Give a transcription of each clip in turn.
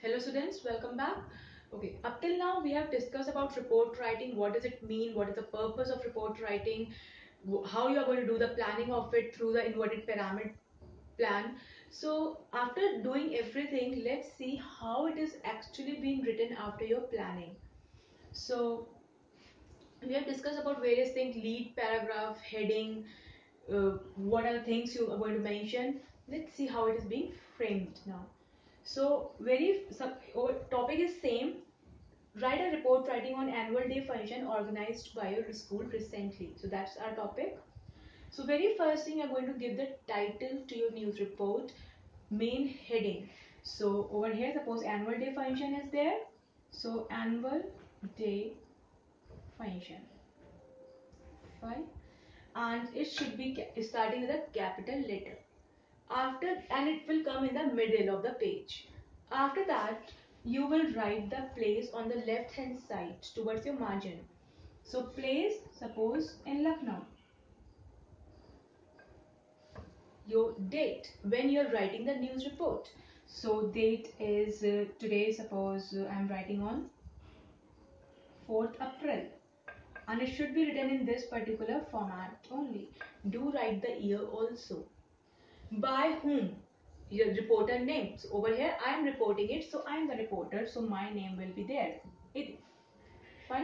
Hello students, welcome back. Okay, up till now we have discussed about report writing. What does it mean? What is the purpose of report writing? How you are going to do the planning of it through the inverted pyramid plan. So after doing everything, let's see how it is actually being written after your planning. So we have discussed about various things: lead, paragraph, heading, what are the things you are going to mention. Let's see how it is being framed now. So topic is same. Write a report writing on annual day function organized by your school recently. So that's our topic. So very first thing, I'm going to give the title to your news report, main heading. So over here, suppose annual day function is there. So annual day function. Fine. And it should be starting with a capital letter. And it will come in the middle of the page. After that, you will write the place on the left hand side towards your margin. So place, suppose in Lucknow. Your date when you're writing the news report. So date is today, suppose I'm writing on 4th April, and it should be written in this particular format only. Do write the year also. By whom? Your reporter name. So over here I am reporting it, so I am the reporter, so my name will be there. Fine.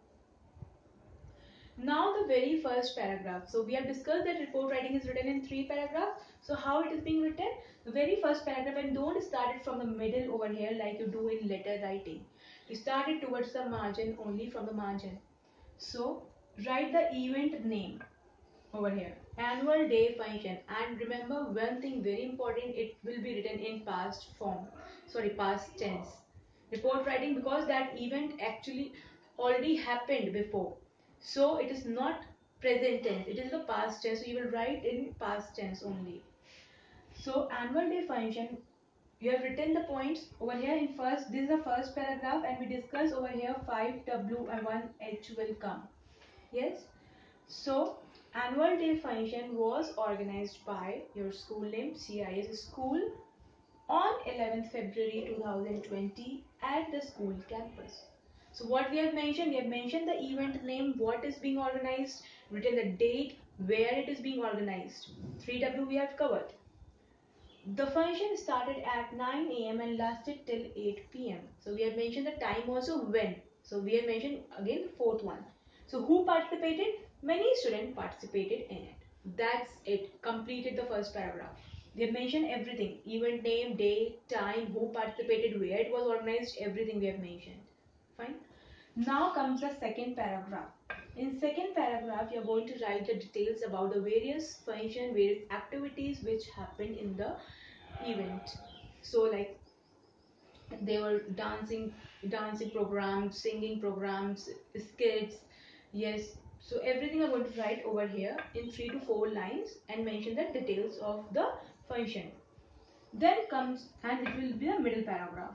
Now the very first paragraph. So we have discussed that report writing is written in 3 paragraphs. So how it is being written? The very first paragraph, and don't start it from the middle over here like you do in letter writing. You start it towards the margin, only from the margin. So write the event name over here, annual day function. And remember one thing very important, it will be written in past tense. Report writing, because that event actually already happened before, so it is not present tense, it is the past tense, so you will write in past tense only. So annual day function, you have written the points over here in first. This is the first paragraph, and we discuss over here 5W and 1H will come. Yes. So annual day function was organized by your school name, CIS school, on 11th February 2020 at the school campus. So what we have mentioned the event name, what is being organized, written the date, where it is being organized. 3W we have covered. The function started at 9 a.m. and lasted till 8 p.m. So we have mentioned the time also, when. So we have mentioned again the fourth one. So who participated? Many students participated in it. That's it. Completed the first paragraph. We have mentioned everything. Event name, date, time, who participated, where it was organized, everything we have mentioned. Fine. Now comes the second paragraph. In second paragraph, you are going to write the details about the various function, various activities which happened in the event. So like they were dancing programs, singing programs, skits. Yes. So everything I'm going to write over here in 3 to 4 lines and mention the details of the function. Then comes, and it will be the middle paragraph.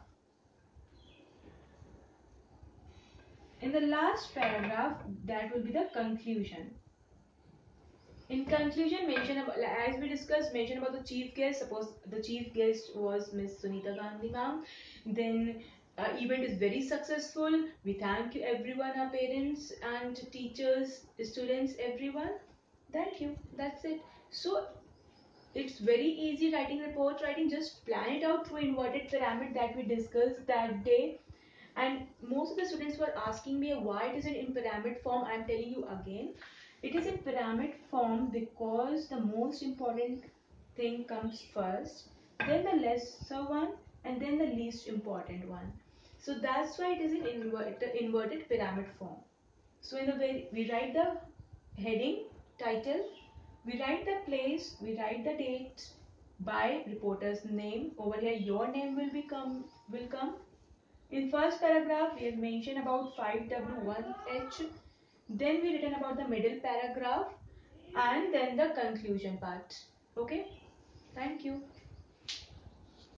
In the last paragraph, that will be the conclusion. In conclusion, mention about, as we discussed, mention about the chief guest. Suppose the chief guest was Miss Sunita Gandhi ma'am. Then event is very successful. We thank you everyone, our parents and teachers, students, everyone. Thank you. That's it. So it's very easy writing report writing. Just plan it out through inverted pyramid that we discussed that day. And most of the students were asking me why it is in pyramid form. I am telling you again, it is in pyramid form because the most important thing comes first, then the lesser one, and then the least important one. So that's why it is in inverted pyramid form. So in the way we write the heading, title, we write the place, we write the date by reporter's name. Over here your name will come. In first paragraph, we have mentioned about 5W1H. Then we written about the middle paragraph and then the conclusion part. Okay. Thank you.